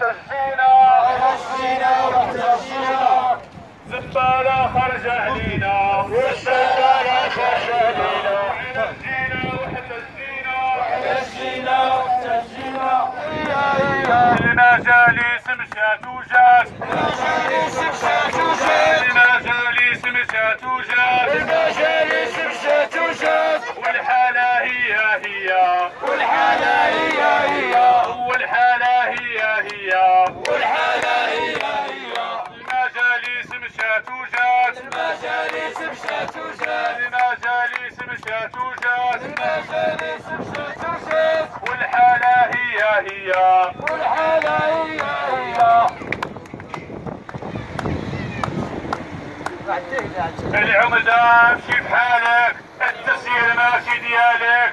واحتجينا زبالة خرج علينا والزبالة خرج علينا واحتجينا المجالس مشات وجات والحالة هي المجالس مشات وجات والحالة هي العمدة مشي بحالك التسيير ماشي ديالك